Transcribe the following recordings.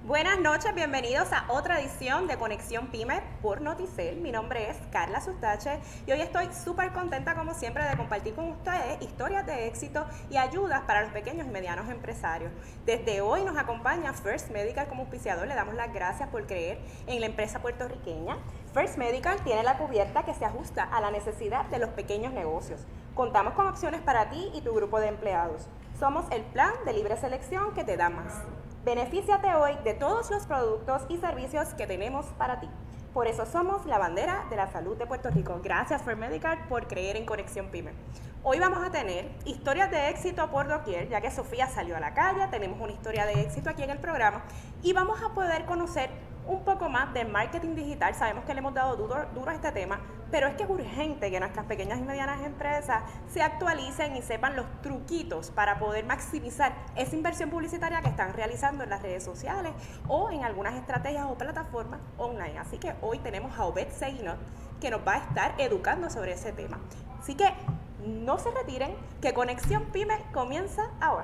Buenas noches, bienvenidos a otra edición de Conexión Pyme por Noticel. Mi nombre es Carla Sustache y hoy estoy súper contenta como siempre de compartir con ustedes historias de éxito y ayudas para los pequeños y medianos empresarios. Desde hoy nos acompaña First Medical como auspiciador. Le damos las gracias por creer en la empresa puertorriqueña. First Medical tiene la cubierta que se ajusta a la necesidad de los pequeños negocios. Contamos con opciones para ti y tu grupo de empleados. Somos el plan de libre selección que te da más. Benefíciate hoy de todos los productos y servicios que tenemos para ti. Por eso somos la bandera de la salud de Puerto Rico. Gracias First Medical por creer en Conexión Pyme. Hoy vamos a tener historias de éxito por doquier, ya que Sofía salió a la calle, tenemos una historia de éxito aquí en el programa y vamos a poder conocer un poco más de marketing digital. Sabemos que le hemos dado duro a este tema, pero es que es urgente que nuestras pequeñas y medianas empresas se actualicen y sepan los truquitos para poder maximizar esa inversión publicitaria que están realizando en las redes sociales o en algunas estrategias o plataformas online. Así que hoy tenemos a Obed Seguinot que nos va a estar educando sobre ese tema. Así que no se retiren, que Conexión Pyme comienza ahora.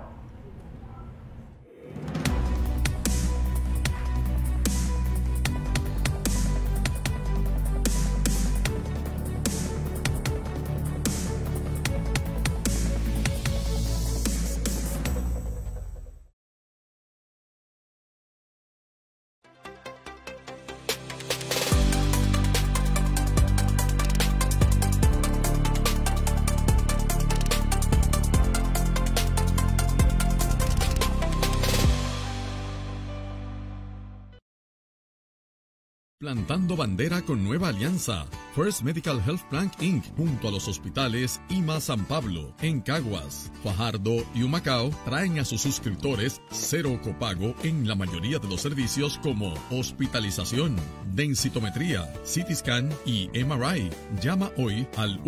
Plantando bandera con nueva alianza. First Medical Health Plan Inc. junto a los hospitales IMA San Pablo, en Caguas, Fajardo y Humacao traen a sus suscriptores cero copago en la mayoría de los servicios como hospitalización, densitometría, CT scan y MRI. Llama hoy al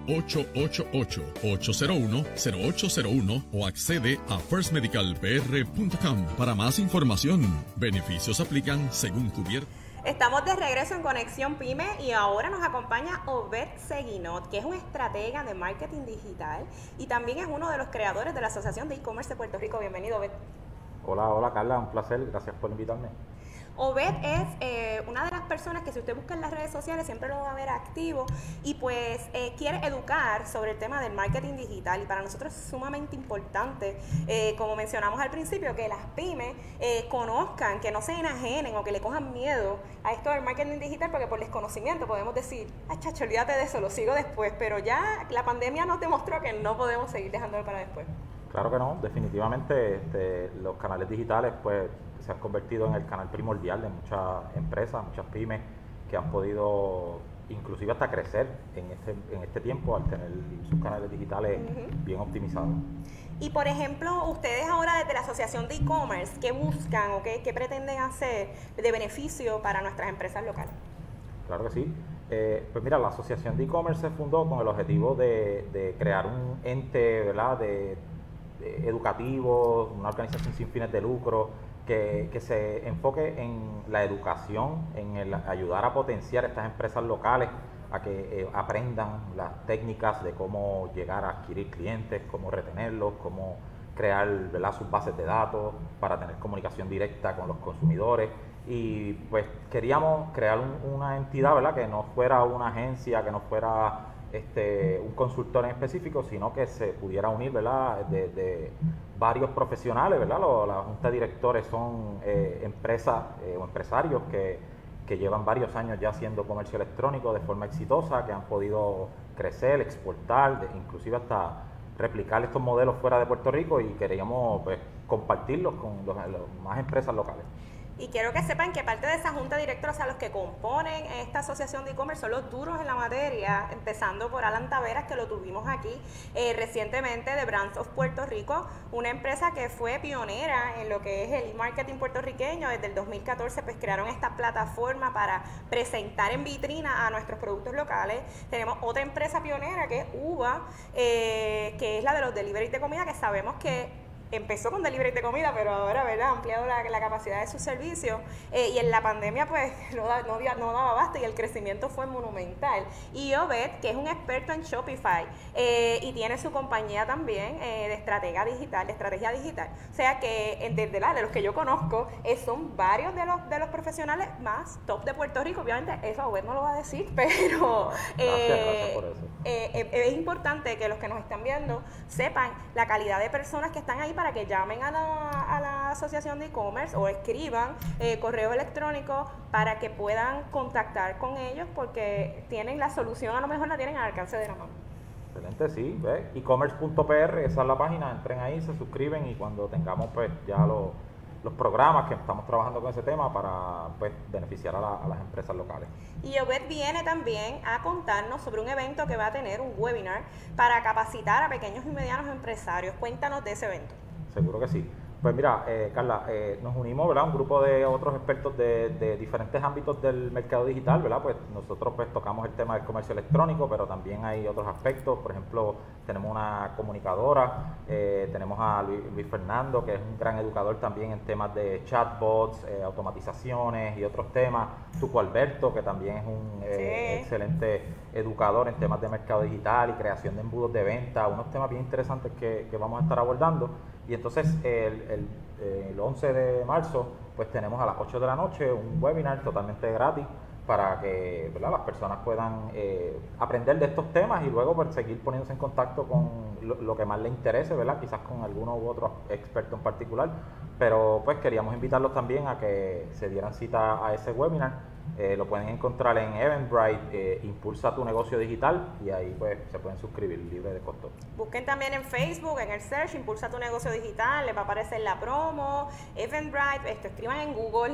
1-888-801-0801 o accede a firstmedicalpr.com para más información. Beneficios aplican según cubierta. Estamos de regreso en Conexión Pyme y ahora nos acompaña Obed Seguinot, que es un estratega de marketing digital y también es uno de los creadores de la Asociación de E-Commerce de Puerto Rico. Bienvenido, Obed. Hola Carla, un placer, gracias por invitarme. Obed es una de las personas que si usted busca en las redes sociales siempre lo va a ver activo y pues quiere educar sobre el tema del marketing digital y para nosotros es sumamente importante, como mencionamos al principio, que las pymes conozcan, que no se enajenen o que le cojan miedo a esto del marketing digital porque por desconocimiento podemos decir, ay chacho, olvídate de eso, lo sigo después, pero ya la pandemia nos demostró que no podemos seguir dejándolo para después. Claro que no, definitivamente los canales digitales pues se han convertido en el canal primordial de muchas empresas, muchas pymes que han podido inclusive hasta crecer en este tiempo al tener sus canales digitales bien optimizados. Y por ejemplo, ustedes ahora desde la Asociación de E-Commerce, ¿qué buscan o qué pretenden hacer de beneficio para nuestras empresas locales? Claro que sí. Pues mira, la Asociación de E-Commerce se fundó con el objetivo de crear un ente, ¿verdad?, educativo, una organización sin fines de lucro, que se enfoque en la educación, en el ayudar a potenciar estas empresas locales a que aprendan las técnicas de cómo llegar a adquirir clientes, cómo retenerlos, cómo crear, ¿verdad?, sus bases de datos para tener comunicación directa con los consumidores. Y pues queríamos crear una entidad, ¿verdad?, que no fuera una agencia, que no fuera un consultor en específico, sino que se pudiera unir, ¿verdad?, de varios profesionales, ¿verdad? La junta de directores son empresas o empresarios que llevan varios años ya haciendo comercio electrónico de forma exitosa, que han podido crecer, exportar, inclusive hasta replicar estos modelos fuera de Puerto Rico y queríamos pues compartirlos con las más empresas locales. Y quiero que sepan que parte de esa junta directora, o sea, los que componen esta asociación de e-commerce son los duros en la materia, empezando por Alan Taveras, que lo tuvimos aquí recientemente de Brands of Puerto Rico, una empresa que fue pionera en lo que es el e-marketing puertorriqueño. Desde el 2014 pues crearon esta plataforma para presentar en vitrina a nuestros productos locales. Tenemos otra empresa pionera que es UVA, que es la de los deliveries de comida, que sabemos que empezó con delivery de comida, pero ahora, ¿verdad?, ha ampliado la capacidad de sus servicios, y en la pandemia pues no daba basta y el crecimiento fue monumental. Y Obed, que es un experto en Shopify, y tiene su compañía también de estrategia digital, o sea que desde de los que yo conozco, son varios de los profesionales más top de Puerto Rico. Obviamente eso Obed no lo va a decir, pero gracias por eso. Es importante que los que nos están viendo sepan la calidad de personas que están ahí para que llamen a la asociación de e-commerce o escriban correo electrónico para que puedan contactar con ellos, porque tienen la solución, a lo mejor la tienen al alcance de la mano. Excelente, sí, ¿ves? e-commerce.pr, esa es la página, entren ahí, se suscriben y cuando tengamos pues ya los programas que estamos trabajando con ese tema para pues beneficiar a las empresas locales. Y Obed viene también a contarnos sobre un evento que va a tener, un webinar para capacitar a pequeños y medianos empresarios. Cuéntanos de ese evento. Seguro que sí. Pues mira, Carla, nos unimos, ¿verdad?, un grupo de otros expertos de diferentes ámbitos del mercado digital, ¿verdad? Pues nosotros pues tocamos el tema del comercio electrónico, pero también hay otros aspectos. Por ejemplo, tenemos una comunicadora, tenemos a Luis Fernando, que es un gran educador también en temas de chatbots, automatizaciones y otros temas. Tuco Alberto, que también es un excelente educador en temas de mercado digital y creación de embudos de venta, unos temas bien interesantes que vamos a estar abordando. Y entonces el 11 de marzo pues tenemos a las 8 de la noche un webinar totalmente gratis para que, ¿verdad?, las personas puedan aprender de estos temas y luego pues, seguir poniéndose en contacto con lo que más les interese, ¿verdad?, quizás con alguno u otro experto en particular, pero pues queríamos invitarlos también a que se dieran cita a ese webinar. Lo pueden encontrar en Eventbrite, Impulsa tu negocio digital, y ahí pues se pueden suscribir libre de costo. Busquen también en Facebook, en el search, Impulsa tu negocio digital, les va a aparecer la promo, Eventbrite, escriban en Google,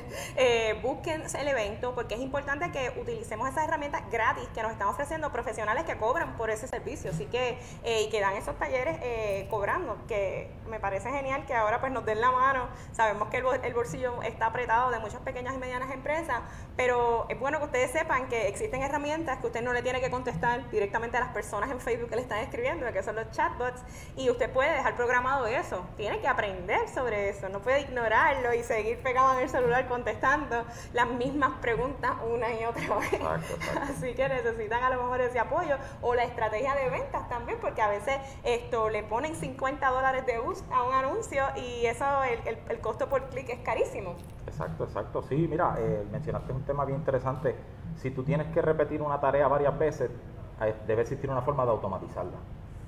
busquen el evento, porque es importante que utilicemos esas herramientas gratis que nos están ofreciendo profesionales que cobran por ese servicio, así que, y que dan esos talleres cobrando, que me parece genial que ahora pues nos den la mano. Sabemos que el bolsillo está apretado de muchas pequeñas y medianas empresas, pero es bueno que ustedes sepan que existen herramientas que usted no le tiene que contestar directamente a las personas en Facebook que le están escribiendo, que son los chatbots, y usted puede dejar programado eso. Tiene que aprender sobre eso, no puede ignorarlo y seguir pegado en el celular contestando las mismas preguntas una y otra vez. Exacto. Así que necesitan a lo mejor ese apoyo, o la estrategia de ventas también, porque a veces le ponen $50 de boost a un anuncio y eso, el costo por clic es carísimo. Exacto. Sí, mira, mencionaste un tema bien interesante. Si tú tienes que repetir una tarea varias veces, debe existir una forma de automatizarla.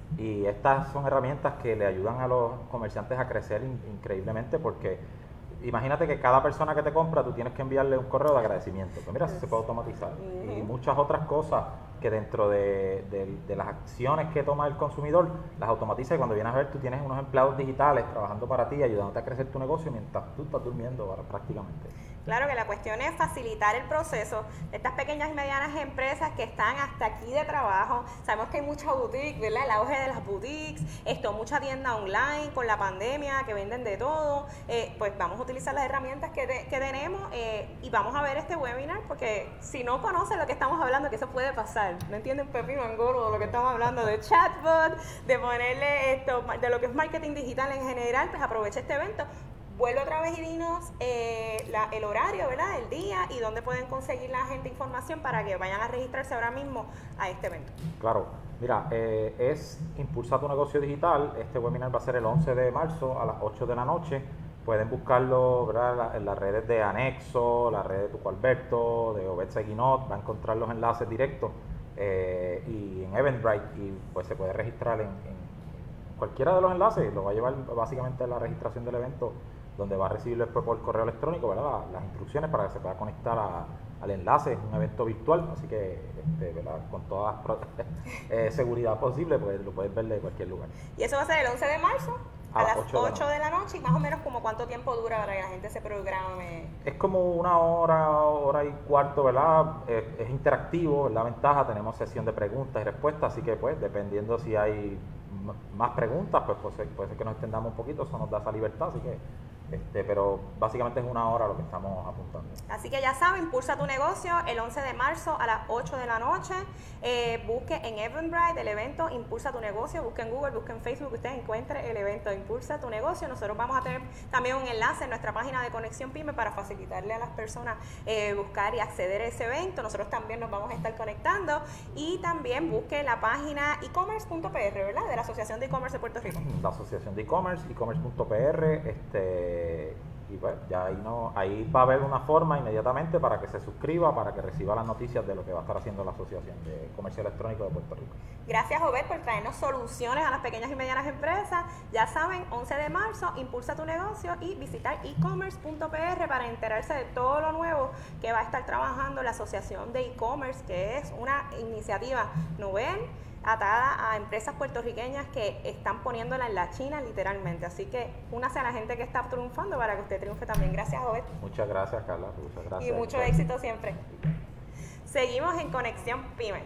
Y estas son herramientas que le ayudan a los comerciantes a crecer increíblemente, porque imagínate que cada persona que te compra tú tienes que enviarle un correo de agradecimiento. Pues mira, eso se puede automatizar. Y muchas otras cosas que dentro de las acciones que toma el consumidor, las automatiza, y cuando vienes a ver tú tienes unos empleados digitales trabajando para ti, ayudándote a crecer tu negocio mientras tú estás durmiendo prácticamente. Claro que la cuestión es facilitar el proceso de estas pequeñas y medianas empresas que están hasta aquí de trabajo. Sabemos que hay mucha boutique, ¿verdad? El auge de las boutiques, mucha tienda online con la pandemia que venden de todo. Pues vamos a utilizar las herramientas que tenemos y vamos a ver este webinar, porque si no conocen lo que estamos hablando, que eso puede pasar, no entienden pepino angolo de lo que estamos hablando de chatbot, de ponerle de lo que es marketing digital en general, pues aprovecha este evento. Vuelve otra vez y dinos el horario, ¿verdad?, el día, y dónde pueden conseguir la gente información para que vayan a registrarse ahora mismo a este evento. Claro, mira, es Impulsa tu negocio digital. Este webinar va a ser el 11 de marzo a las 8 de la noche. Pueden buscarlo, ¿verdad?, en las redes de Anexo, la red de Tuco Alberto, de Obed Seguinot, va a encontrar los enlaces directos, y en Eventbrite, y pues se puede registrar en cualquiera de los enlaces. Lo va a llevar básicamente a la registración del evento, donde va a recibir después por correo electrónico, ¿verdad?, las instrucciones para que se pueda conectar al enlace. Es un evento virtual, así que ¿verdad?, con toda seguridad posible, pues lo puedes ver de cualquier lugar. Y eso va a ser el 11 de marzo a las 8 de la noche, y más o menos como cuánto tiempo dura para que la gente se programe. Es como una hora y cuarto, ¿verdad? Es interactivo, es la ventaja. Tenemos sesión de preguntas y respuestas, así que pues dependiendo si hay más preguntas, pues puede ser que nos extendamos un poquito, eso nos da esa libertad, así que pero básicamente es 1 hora lo que estamos apuntando. Así que ya saben, Impulsa tu negocio el 11 de marzo a las 8 de la noche. Busque en Eventbrite el evento Impulsa tu negocio, busque en Google, busque en Facebook, usted encuentre el evento Impulsa tu negocio. Nosotros vamos a tener también un enlace en nuestra página de Conexión Pyme para facilitarle a las personas buscar y acceder a ese evento. Nosotros también nos vamos a estar conectando, y también busque la página ecommerce.pr, ¿verdad? De la Asociación de E-Commerce de Puerto Rico. La Asociación de E-Commerce, ecommerce.pr, y pues ya ahí va a haber una forma inmediatamente para que se suscriba, para que reciba las noticias de lo que va a estar haciendo la Asociación de Comercio Electrónico de Puerto Rico. Gracias, Obed, por traernos soluciones a las pequeñas y medianas empresas. Ya saben, 11 de marzo, Impulsa tu negocio, y visitar ecommerce.pr para enterarse de todo lo nuevo que va a estar trabajando la Asociación de E-Commerce, que es una iniciativa novel atada a empresas puertorriqueñas que están poniéndola en la China literalmente. Así que únase a la gente que está triunfando para que usted triunfe también. Gracias, Obed. Muchas gracias, Carla. Muchas gracias. Y mucho éxito siempre. Seguimos en Conexión Pyme.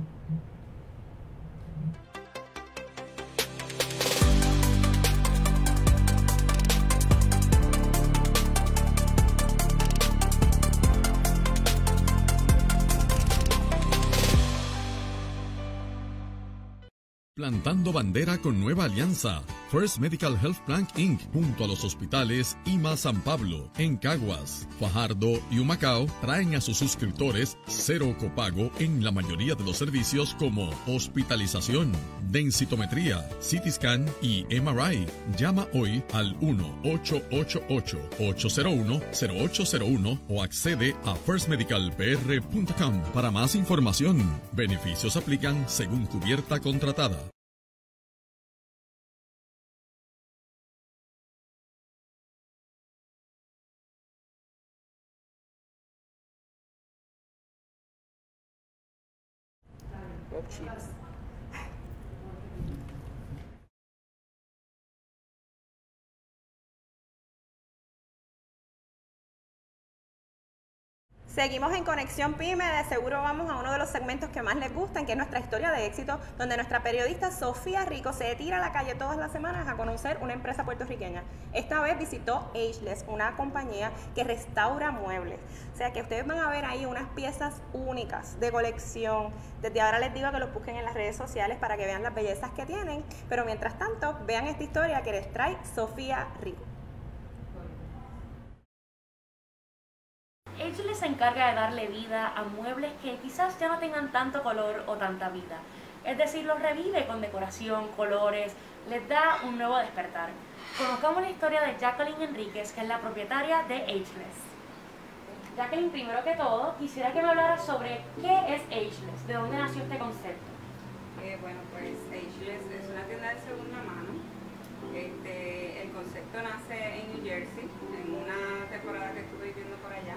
Plantando bandera con nueva alianza. First Medical Health Plan Inc. junto a los hospitales IMA San Pablo, en Caguas, Fajardo y Humacao traen a sus suscriptores cero copago en la mayoría de los servicios como hospitalización, densitometría, CT scan y MRI. Llama hoy al 1-888-801-0801 o accede a firstmedicalpr.com para más información. Beneficios aplican según cubierta contratada. Chips. Seguimos en Conexión Pyme. De seguro vamos a uno de los segmentos que más les gustan, que es nuestra historia de éxito, donde nuestra periodista Sofía Rico se tira a la calle todas las semanas a conocer una empresa puertorriqueña. Esta vez visitó Ageless, una compañía que restaura muebles. O sea que ustedes van a ver ahí unas piezas únicas de colección. Desde ahora les digo que los busquen en las redes sociales para que vean las bellezas que tienen, pero mientras tanto vean esta historia que les trae Sofía Rico. Ageless se encarga de darle vida a muebles que quizás ya no tengan tanto color o tanta vida. Es decir, los revive con decoración, colores, les da un nuevo despertar. Conozcamos la historia de Jacqueline Enríquez, que es la propietaria de Ageless. Jacqueline, primero que todo, quisiera que me hablara sobre qué es Ageless, de dónde nació este concepto. Bueno, pues Ageless es una tienda de segunda mano. El concepto nace en New Jersey, en una temporada que estuve viviendo por allá.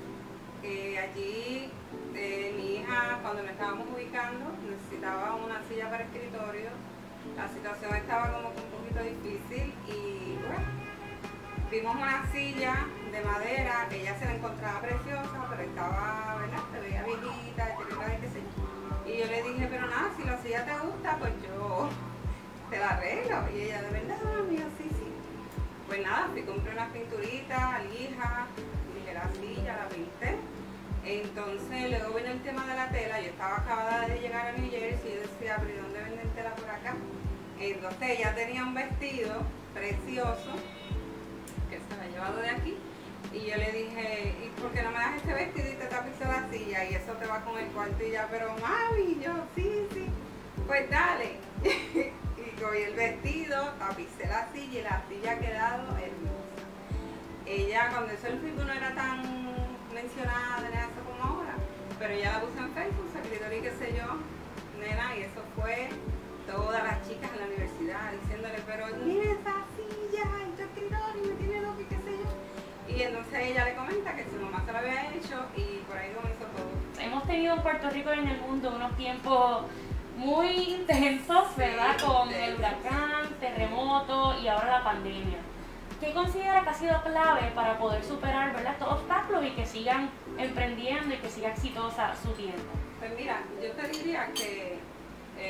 Allí mi hija, cuando nos estábamos ubicando, necesitaba una silla para escritorio. La situación estaba como que un poquito difícil y bueno, vimos una silla de madera que ella se la encontraba preciosa, pero estaba, ¿verdad? Se veía viejita, etcétera, qué sé yo. Y yo le dije, pero nada, si la silla te gusta, pues yo te la arreglo. Y ella, de verdad, mía, sí, sí. Pues nada, fui, compré unas pinturitas, lija, dije la silla, la pinté. Entonces luego vino el tema de la tela. Yo estaba acabada de llegar a New Jersey y yo decía, pero ¿dónde venden tela por acá? Entonces ella tenía un vestido precioso que se me ha llevado de aquí. Y yo le dije, ¿y por qué no me das este vestido y te tapizo la silla? Y eso te va con el cuarto. Y ya, pero mami, yo, sí, sí, pues dale. Y cogí el vestido, tapicé la silla y la silla ha quedado hermosa. Ella, cuando eso el Facebook no era tan mencionada en eso como ahora, pero ella la puse en Facebook, escritorio y qué sé yo, nena, y eso fue todas las chicas en la universidad diciéndole, pero mira esa silla en tu escritorio, me tiene loco y qué sé yo. Y entonces ella le comenta que su mamá se lo había hecho y por ahí comenzó todo. Hemos tenido en Puerto Rico y en el mundo unos tiempos muy intensos, ¿verdad? Sí, con el huracán, terremoto y ahora la pandemia. ¿Qué considera que ha sido clave para poder superar, ¿verdad?, estos obstáculos y que sigan emprendiendo y que siga exitosa su tienda? Pues mira, yo te diría que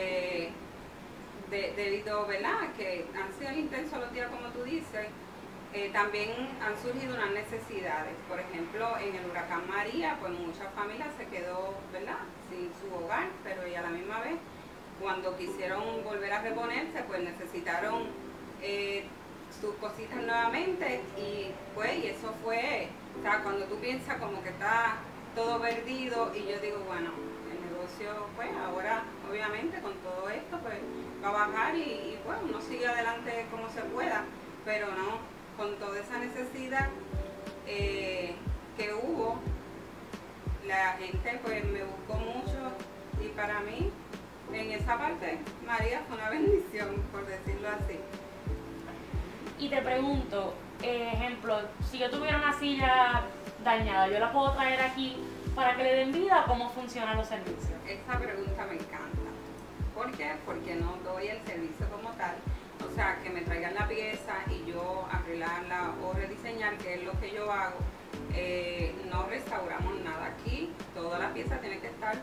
debido, ¿verdad?, que han sido intensos los días como tú dices, también han surgido unas necesidades. Por ejemplo, en el huracán María, pues muchas familias se quedó, ¿verdad?, sin su hogar, pero y a la misma vez, cuando quisieron volver a reponerse, pues necesitaron sus cositas nuevamente y pues, y eso fue, o sea, cuando tú piensas como que está todo perdido y yo digo, bueno, el negocio, pues ahora obviamente con todo esto, pues va a bajar y pues uno sigue adelante como se pueda, pero no, con toda esa necesidad que hubo, la gente pues me buscó mucho y para mí en esa parte María fue una bendición, por decirlo así. Y te pregunto, ejemplo, si yo tuviera una silla dañada, ¿yo la puedo traer aquí para que le den vida? ¿Cómo funcionan los servicios? Esta pregunta me encanta. ¿Por qué? Porque no doy el servicio como tal. O sea, que me traigan la pieza y yo arreglarla o rediseñar, que es lo que yo hago. No restauramos nada aquí. Toda la pieza tiene que estar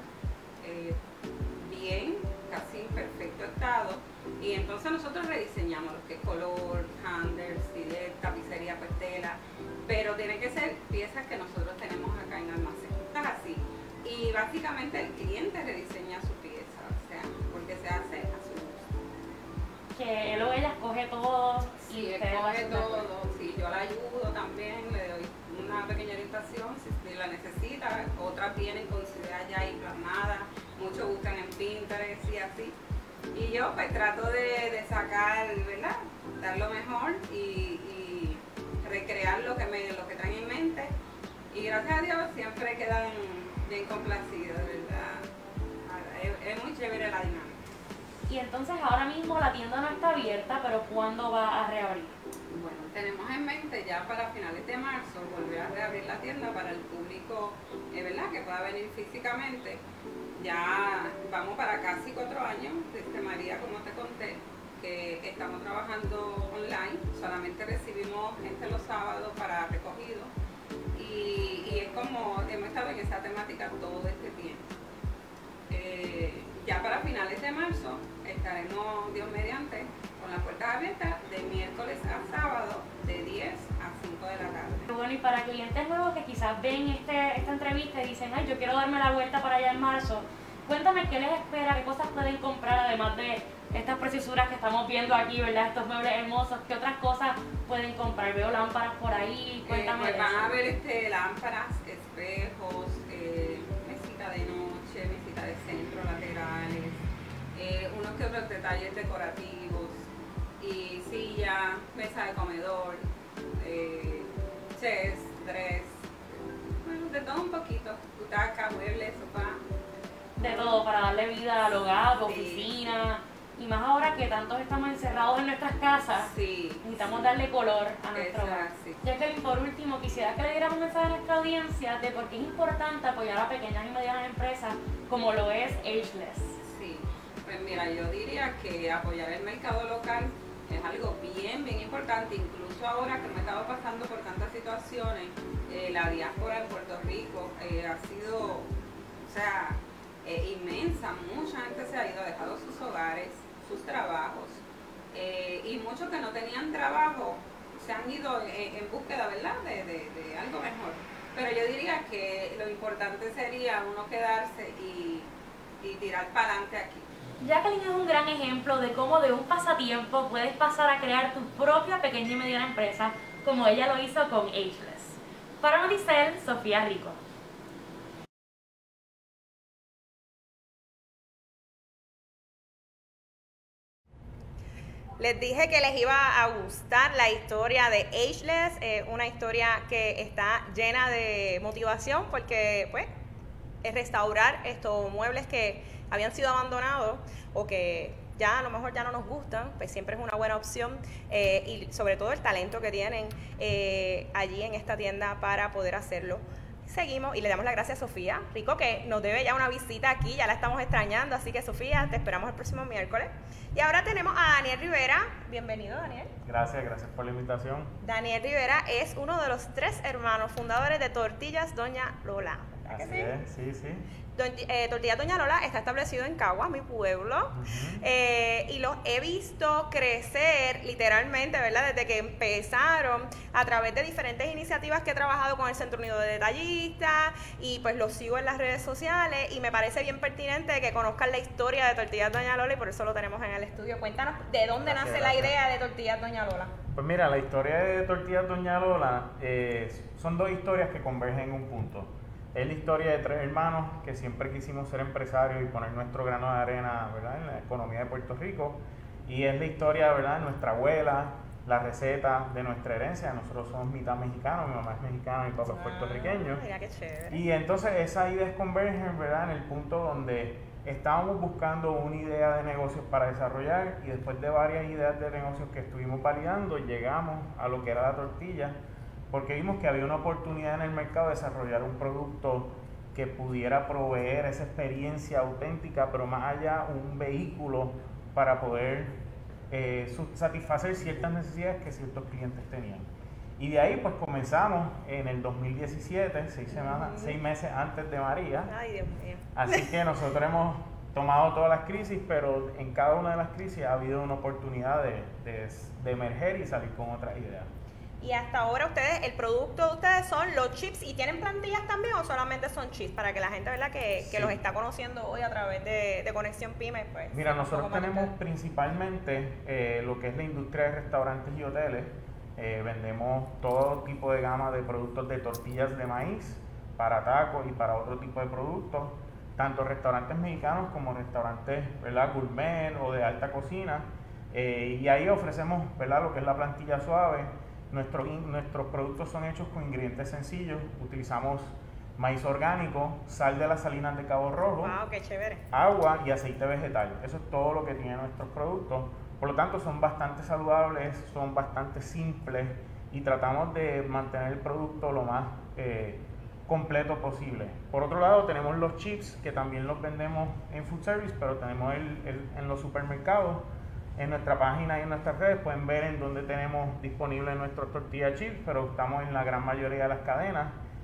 bien, casi en perfecto estado. Y entonces nosotros rediseñamos lo que es color, handles, filet, tapicería, pues tela. Pero tienen que ser piezas que nosotros tenemos acá en almacén. Es así. Y básicamente el cliente rediseña su pieza, o sea, porque se hace a su gusto. Que él o ella escoge todo. Sí, escoge todo. Sí, yo la ayudo también, le doy una pequeña orientación si la necesita. Otras vienen con su idea ya ahí plasmada, muchos buscan en Pinterest y así. Y yo pues trato de sacar, ¿verdad?, dar lo mejor y recrear lo que traen en mente. Y gracias a Dios siempre quedan bien complacidos, ¿verdad? Es muy chévere la dinámica. Y entonces ahora mismo la tienda no está abierta, pero ¿cuándo va a reabrir? Bueno, tenemos en mente ya para finales de marzo volver a reabrir la tienda para el público, ¿verdad?, que pueda venir físicamente. Ya vamos para casi 4 años, desde María, como te conté, que estamos trabajando online, solamente recibimos gente los sábados para recogido y es como hemos estado en esa temática todo este tiempo. Ya para finales de marzo estaremos, Dios mediante, con las puertas abiertas de miércoles a sábado de 10 a 5 de la tarde. Bueno, y para clientes nuevos que quizás ven esta entrevista y dicen, ay, yo quiero darme la vuelta para allá en marzo, cuéntame qué les espera, qué cosas pueden comprar, además de estas preciosuras que estamos viendo aquí, ¿verdad?, estos muebles hermosos, ¿qué otras cosas pueden comprar? Veo lámparas por ahí, cuéntame. Pues van a ver lámparas, espejos, mesita de noche, mesita de centro, laterales, unos que otros detalles decorativos, y silla, mesa de comedor, chess, dress, bueno, de todo un poquito, butaca, muebles, sofá. De todo, para darle vida al hogar, oficina, y más ahora que tantos estamos encerrados en nuestras casas, necesitamos darle color a nuestro hogar. Jacqueline, por último, quisiera que le dieras un mensaje a nuestra audiencia de por qué es importante apoyar a pequeñas y medianas empresas como lo es Ageless. Sí, pues mira, yo diría que apoyar el mercado local es algo bien importante, incluso ahora que me he estado pasando por tantas situaciones, la diáspora en Puerto Rico ha sido, o sea, inmensa. Mucha gente se ha ido, ha dejado sus hogares, sus trabajos, y muchos que no tenían trabajo se han ido en búsqueda, ¿verdad?, de algo mejor. Pero yo diría que lo importante sería uno quedarse y tirar para adelante aquí. Jacqueline es un gran ejemplo de cómo de un pasatiempo puedes pasar a crear tu propia pequeña y mediana empresa, como ella lo hizo con Ageless. Para Noticel, Sofía Rico. Les dije que les iba a gustar la historia de Ageless, una historia que está llena de motivación porque pues es restaurar estos muebles que habían sido abandonados o que ya a lo mejor ya no nos gustan, pues siempre es una buena opción, y sobre todo el talento que tienen allí en esta tienda para poder hacerlo. Seguimos y le damos las gracias a Sofía Rico, que nos debe ya una visita aquí, ya la estamos extrañando, así que Sofía, te esperamos el próximo miércoles. Y ahora tenemos a Daniel Rivera. Bienvenido, Daniel. Gracias por la invitación. Daniel Rivera es uno de los 3 hermanos fundadores de Tortillas Doña Lola, ¿verdad? ¿Verdad Así que sí? es, sí. Tortillas Doña Lola está establecido en Caguas, mi pueblo, y los he visto crecer literalmente, ¿verdad? Desde que empezaron a través de diferentes iniciativas que he trabajado con el Centro Unido de Detallistas y pues los sigo en las redes sociales y me parece bien pertinente que conozcan la historia de Tortillas Doña Lola y por eso lo tenemos en el estudio. Cuéntanos de dónde nace la idea de Tortillas Doña Lola. Pues mira, la historia de Tortillas Doña Lola son dos historias que convergen en un punto. Es la historia de tres hermanos que siempre quisimos ser empresarios y poner nuestro grano de arena, ¿verdad?, en la economía de Puerto Rico. Y es la historia, ¿verdad?, de nuestra abuela, la receta de nuestra herencia. Nosotros somos mitad mexicanos, mi mamá es mexicana, mi papá es puertorriqueño. Mira qué chévere. Y entonces esas ideas convergen, ¿verdad?, en el punto donde estábamos buscando una idea de negocios para desarrollar y después de varias ideas de negocios que estuvimos validando, llegamos a lo que era la tortilla, porque vimos que había una oportunidad en el mercado de desarrollar un producto que pudiera proveer esa experiencia auténtica, pero más allá un vehículo para poder satisfacer ciertas necesidades que ciertos clientes tenían. Y de ahí pues comenzamos en el 2017, 6 meses antes de María. Ay, Dios mío. Así que nosotros hemos tomado todas las crisis, pero en cada una de las crisis ha habido una oportunidad de emerger y salir con otras ideas. Y hasta ahora el producto de ustedes son los chips y tienen plantillas también o solamente son chips para que la gente, ¿verdad?, que Sí. los está conociendo hoy a través de Conexión Pyme, pues. Mira, nosotros tenemos principalmente lo que es la industria de restaurantes y hoteles. Vendemos todo tipo de gama de productos de tortillas de maíz para tacos y para otro tipo de productos, tanto restaurantes mexicanos como restaurantes, ¿verdad?, gourmet o de alta cocina. Y ahí ofrecemos, ¿verdad?, lo que es la plantilla suave. Nuestros productos son hechos con ingredientes sencillos. Utilizamos maíz orgánico, sal de las salinas de Cabo Rojo, Wow, qué chévere. agua y aceite vegetal. Eso es todo lo que tienen nuestros productos. Por lo tanto, son bastante saludables, son bastante simples y tratamos de mantener el producto lo más completo posible. Por otro lado, tenemos los chips que también los vendemos en food service, pero tenemos en los supermercados. En nuestra página y en nuestras redes pueden ver en dónde tenemos disponibles nuestros tortilla chips, pero estamos en la gran mayoría de las cadenas.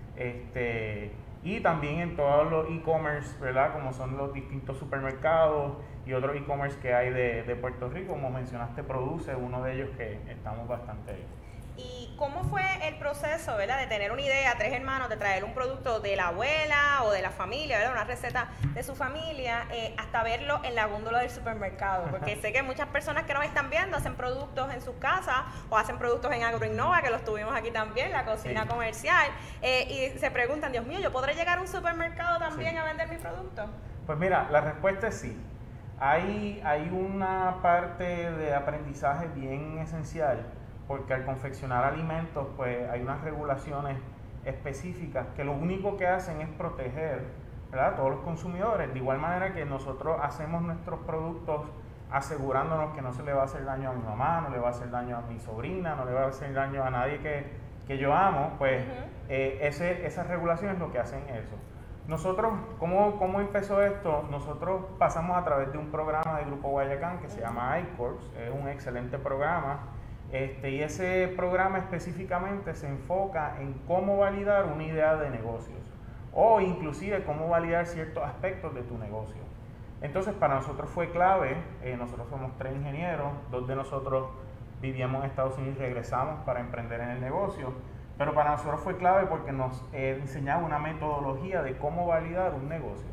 Y también en todos los e-commerce, ¿verdad?, como son los distintos supermercados y otros e-commerce que hay de Puerto Rico, como mencionaste, Produce, uno de ellos que estamos bastante. ¿Y cómo fue el proceso, ¿verdad?, de tener una idea, tres hermanos, de traer un producto de la abuela o de la familia, ¿verdad?, una receta de su familia, hasta verlo en la góndola del supermercado? Porque sé que muchas personas que nos están viendo hacen productos en sus casas o hacen productos en Agroinnova, que los tuvimos aquí también, la cocina Sí. comercial, y se preguntan, Dios mío, ¿yo podré llegar a un supermercado también Sí. a vender mi producto? Pues mira, la respuesta es sí. Hay una parte de aprendizaje bien esencial, porque al confeccionar alimentos, pues hay unas regulaciones específicas que lo único que hacen es proteger, ¿verdad?, a todos los consumidores. De igual manera que nosotros hacemos nuestros productos asegurándonos que no se le va a hacer daño a mi mamá, no le va a hacer daño a mi sobrina, no le va a hacer daño a nadie que yo amo, pues esas regulaciones lo que hacen eso. Nosotros, ¿cómo empezó esto? Nosotros pasamos a través de un programa de Grupo Guayacán que se llama iCourse, es un excelente programa. Y ese programa específicamente se enfoca en cómo validar una idea de negocios o inclusive cómo validar ciertos aspectos de tu negocio. Entonces para nosotros fue clave, nosotros somos 3 ingenieros, 2 de nosotros vivíamos en Estados Unidos y regresamos para emprender en el negocio, pero para nosotros fue clave porque nos enseñaba una metodología de cómo validar un negocio.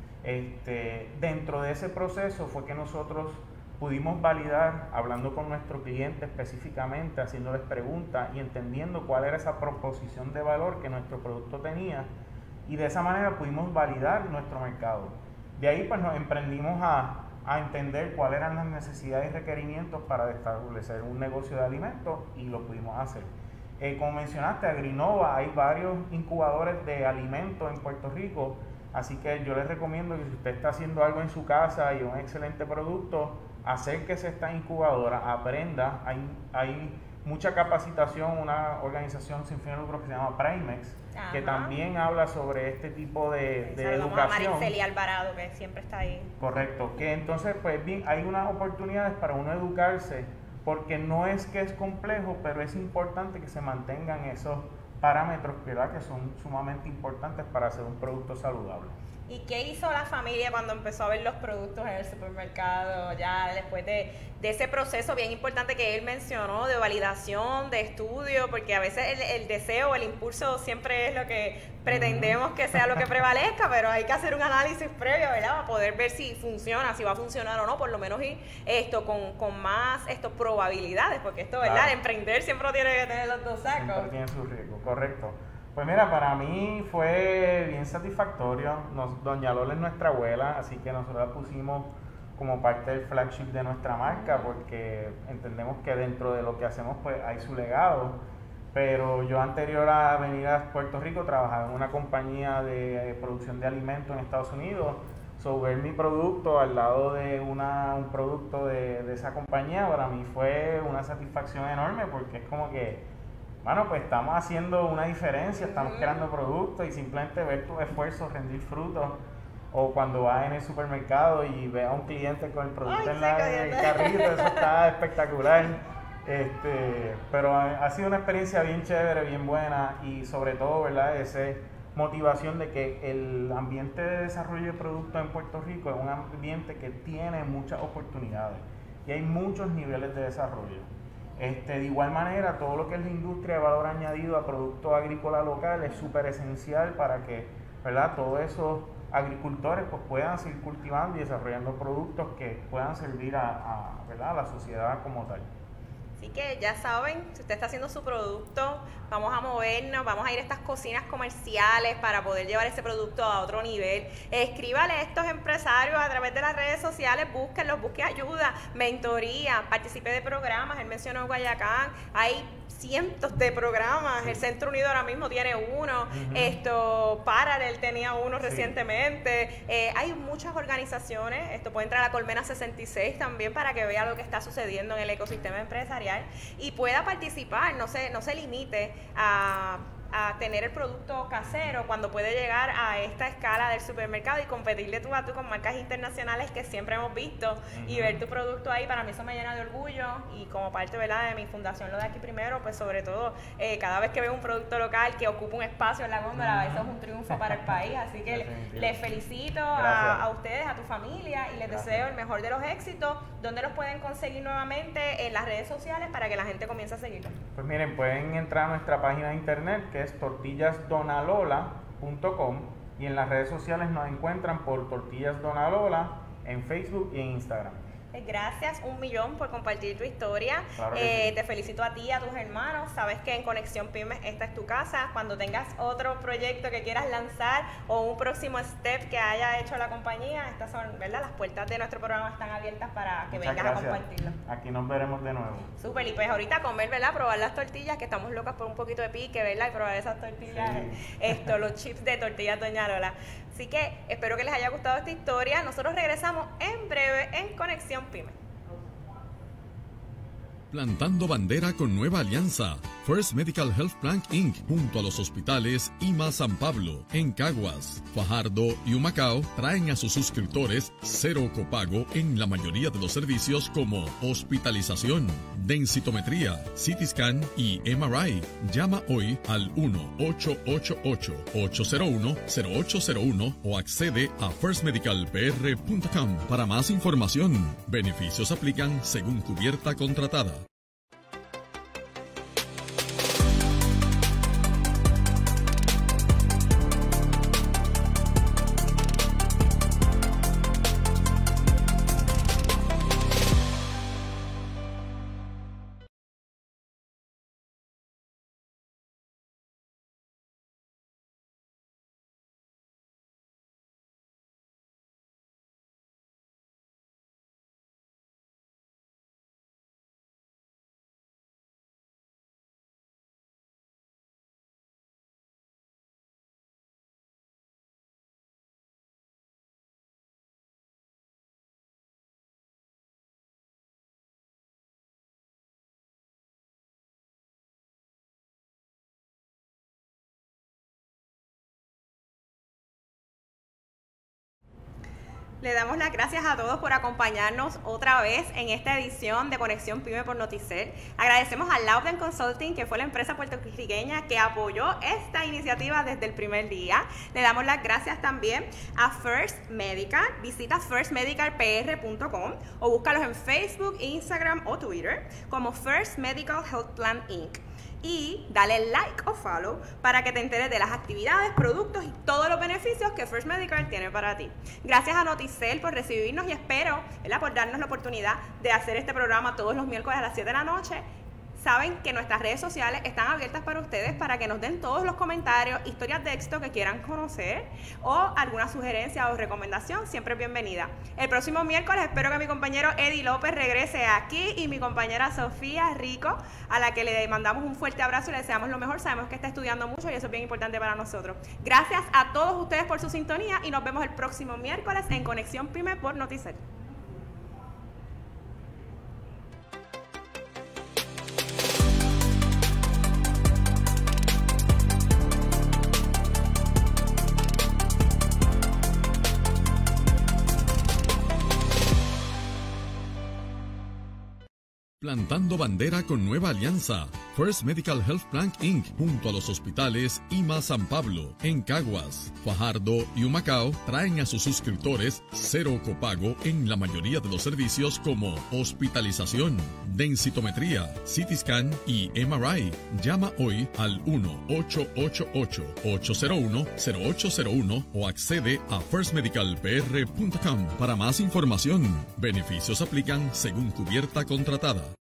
Dentro de ese proceso fue que nosotros pudimos validar, hablando con nuestro cliente específicamente, haciéndoles preguntas y entendiendo cuál era esa proposición de valor que nuestro producto tenía, y de esa manera pudimos validar nuestro mercado. De ahí pues nos emprendimos a entender cuáles eran las necesidades y requerimientos para establecer un negocio de alimentos y lo pudimos hacer. Como mencionaste, Agroinnova, hay varios incubadores de alimentos en Puerto Rico, así que yo les recomiendo que si usted está haciendo algo en su casa y un excelente producto, acérquese a esta incubadora, aprenda. Hay mucha capacitación, una organización sin fin de lucro que se llama Primex, que también habla sobre este tipo de Saludamos educación. a Mariceli Alvarado, que siempre está ahí. Correcto, que entonces pues bien, hay unas oportunidades para uno educarse, porque no es que es complejo, pero es importante que se mantengan esos parámetros, ¿verdad?, que son sumamente importantes para hacer un producto saludable. ¿Y qué hizo la familia cuando empezó a ver los productos en el supermercado, ya después de ese proceso bien importante que él mencionó, de validación, de estudio? Porque a veces el deseo, el impulso siempre es lo que pretendemos que sea lo que prevalezca, pero hay que hacer un análisis previo, ¿verdad?, para poder ver si funciona, si va a funcionar o no, por lo menos ir con más probabilidades, porque esto, ¿verdad?, Claro. Emprender siempre tiene que tener los dos sacos. Siempre tiene su riesgo, correcto. Pues mira, para mí fue bien satisfactorio. Doña Lola es nuestra abuela, así que nosotros la pusimos como parte del flagship de nuestra marca, porque entendemos que dentro de lo que hacemos pues hay su legado. Pero yo, anterior a venir a Puerto Rico, trabajaba en una compañía de producción de alimentos en Estados Unidos. So, ver mi producto al lado de un producto de esa compañía, para mí fue una satisfacción enorme, porque es como que, bueno, pues estamos haciendo una diferencia, estamos creando productos, y simplemente ver tus esfuerzos rendir frutos. O cuando vas en el supermercado y ves a un cliente con el producto en el carrito, eso está espectacular. Pero ha sido una experiencia bien chévere, bien buena, y sobre todo, ¿verdad?, esa motivación de que el ambiente de desarrollo de productos en Puerto Rico es un ambiente que tiene muchas oportunidades y hay muchos niveles de desarrollo. De igual manera, todo lo que es la industria de valor añadido a productos agrícolas locales es súper esencial para que, ¿verdad?, todos esos agricultores pues puedan seguir cultivando y desarrollando productos que puedan servir ¿verdad?, a la sociedad como tal. Así que ya saben, si usted está haciendo su producto, vamos a movernos, vamos a ir a estas cocinas comerciales para poder llevar ese producto a otro nivel. Escríbale a estos empresarios a través de las redes sociales, búsquenlos, busque ayuda, mentoría, participe de programas. Él mencionó Guayacán, hay cientos de programas, el Centro Unido ahora mismo tiene uno, Paralel tenía uno recientemente, hay muchas organizaciones, puede entrar a la Colmena 66 también para que vea lo que está sucediendo en el ecosistema empresarial y pueda participar, no se limite a tener el producto casero cuando puede llegar a esta escala del supermercado y competirle tú a tú con marcas internacionales que siempre hemos visto y ver tu producto ahí. Para mí eso me llena de orgullo, y como parte, ¿verdad?, de mi fundación Lo de Aquí Primero, pues sobre todo cada vez que veo un producto local que ocupa un espacio en la góndola, eso es un triunfo para el país, así que les felicito a ustedes, a tu familia, y les deseo el mejor de los éxitos. ¿Dónde los pueden conseguir nuevamente? En las redes sociales, para que la gente comience a seguirlos. Pues miren, pueden entrar a nuestra página de internet, que es tortillasdonalola.com, y en las redes sociales nos encuentran por Tortillas Donalola en Facebook y en Instagram. Gracias 1.000.000 por compartir tu historia. Claro que sí. Te felicito a ti y a tus hermanos. Sabes que en Conexión Pymes esta es tu casa. Cuando tengas otro proyecto que quieras lanzar o un próximo step que haya hecho la compañía, estas son, ¿verdad?, las puertas de nuestro programa están abiertas para que vengas a compartirlo. Aquí nos veremos de nuevo. Súper, y pues ahorita comer, ¿verdad?, probar las tortillas, que estamos locas por un poquito de pique, ¿verdad?, y probar esas tortillas, los chips de tortillas Doña Lola. Así que espero que les haya gustado esta historia. Nosotros regresamos en breve en Conexión Pyme. Plantando bandera con nueva alianza. First Medical Health Plan Inc. junto a los hospitales IMA San Pablo, en Caguas, Fajardo y Humacao traen a sus suscriptores cero copago en la mayoría de los servicios como hospitalización, densitometría, CT scan y MRI. Llama hoy al 1-888-801-0801 o accede a firstmedicalpr.com para más información. Beneficios aplican según cubierta contratada. Le damos las gracias a todos por acompañarnos otra vez en esta edición de Conexión PYME por Noticel. Agradecemos a Lauden Consulting, que fue la empresa puertorriqueña que apoyó esta iniciativa desde el primer día. Le damos las gracias también a First Medical. Visita firstmedicalpr.com o búscalos en Facebook, Instagram o Twitter como First Medical Health Plan Inc. Y dale like o follow para que te enteres de las actividades, productos y todos los beneficios que First Medical tiene para ti. Gracias a Noticel por recibirnos y espero, ¿verdad?, por darnos la oportunidad de hacer este programa todos los miércoles a las 7 de la noche. Saben que nuestras redes sociales están abiertas para ustedes para que nos den todos los comentarios, historias de éxito que quieran conocer o alguna sugerencia o recomendación, siempre es bienvenida. El próximo miércoles espero que mi compañero Eddie López regrese aquí y mi compañera Sofía Rico, a la que le mandamos un fuerte abrazo y le deseamos lo mejor. Sabemos que está estudiando mucho y eso es bien importante para nosotros. Gracias a todos ustedes por su sintonía y nos vemos el próximo miércoles en Conexión PYME por Noticel. Plantando bandera con nueva alianza. First Medical Health Plan Inc. junto a los hospitales IMA San Pablo, en Caguas, Fajardo y Humacao traen a sus suscriptores cero copago en la mayoría de los servicios como hospitalización, densitometría, CT scan y MRI. Llama hoy al 1-888-801-0801 o accede a firstmedicalpr.com para más información. Beneficios aplican según cubierta contratada.